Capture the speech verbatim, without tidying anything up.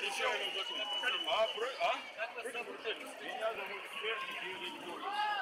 Еще. А, про... а? Меня зовут Ферми Юрий Юрьевич.